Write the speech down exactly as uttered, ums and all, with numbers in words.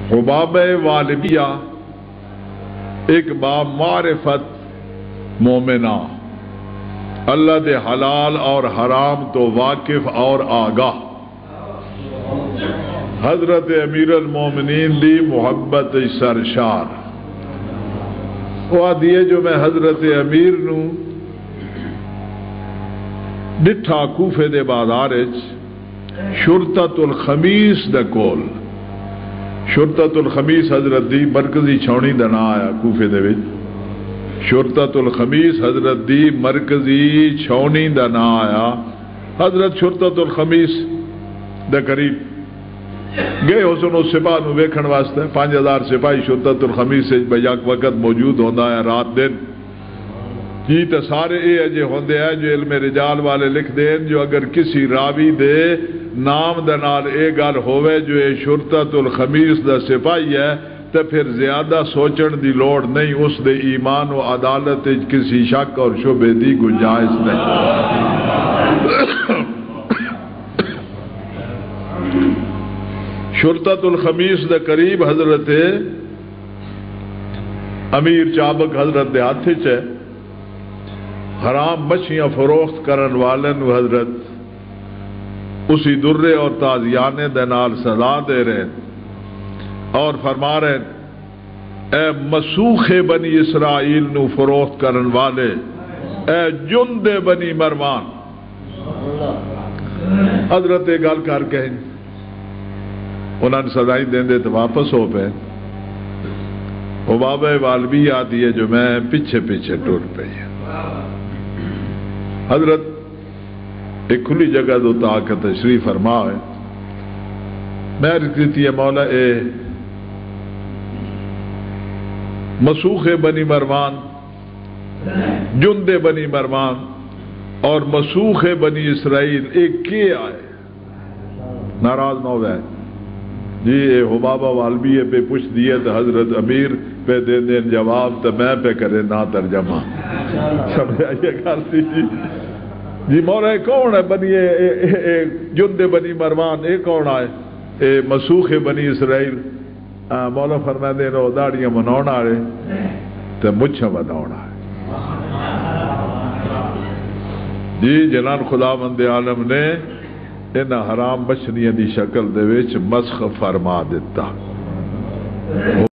حباب والبیہ ایک با معرفت مومنہ، اللہ دے حلال اور حرام تو واقف اور آگاہ، حضرت امیر المومنین دی محبت سرشار۔ وہ دیئے جو میں حضرت امیر نو ڈٹھا کوفے دے بازارچ شرطت الخمیس دے کول۔ شرطت الخمیس حضرت دی مرکزی چھونی دا نا آیا کوفے دے وچ۔ شرطت الخمیس حضرت دی مرکزی چھونی دا نا آیا۔ حضرت شرطت الخمیس دے قریب گئے حسن و سپاہ نو ویکھن واسطے، پانچ ہزار سپاہی شرطت الخمیس سے بیاک وقت موجود ہوندہ ہے رات دن۔ جی تو سارے اے اجے ہوندے ہیں جو علم رجال والے لکھ دیں جو اگر کسی راوی دے نام دے نال اے گل ہوئے جو اے شرطت الخمیس دا سپاہی ہے تو پھر زیادہ سوچن دی لوڑ نہیں، اس دے ایمان و عدالت کسی شک اور شبہ دی گنجائش نہیں۔ شرطت الخمیس دے قریب حضرت امیر چابک حضرت دے ہاتھ ہے، حرام مچھیاں فروخت کرن والن حضرت اسی درے اور تازیانے دے نال سزا دے رہے اور فرما رہے اے مسوخ بنی اسرائیل نو فروخت کرن والے، اے جند بنی مروان۔ حضرت گل کر کے انہوں نے سزائی دیں دے تو واپس ہو پہ حباب والبی آتی ہے جو میں پیچھے پیچھے ٹوٹ پہ۔ حضرت ایک کھلی جگہ دو طاقت تشریف فرما ہے، میں عرض کیتی ہے مولا اے مسوخ بنی مروان، جند بنی مروان اور مسوخ بنی اسرائیل ایک کیے آئے؟ ناراض نہ ہو جائے جی اے حبابہ والبی پہ پوچھ دیے تو حضرت امیر پہ دے دیں جواب تو میں پہ کرے نہ ترجمہ۔ سمجھ آئیے کرتی جی جی مولا کون ہے بنی جند بنی مروان، اے کون آئے؟ اے مسوخ بنی اسرائیل۔ مولا فرما دے رہو داڑیاں مناؤن آ رہے تو مجھا بداؤن آئے جی جنان خدا مند عالم نے ان حرام بچنیاں دی شکل دے وچ مسخ فرما دیتا۔